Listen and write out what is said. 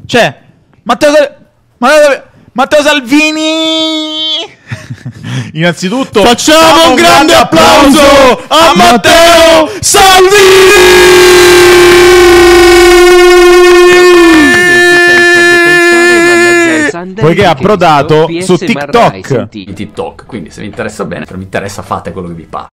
Cioè, Matteo Salvini! Innanzitutto facciamo un grande applauso a Matteo Salvini! Poiché è approdato su TikTok. TikTok, quindi se vi interessa bene, se non vi interessa fate quello che vi pare.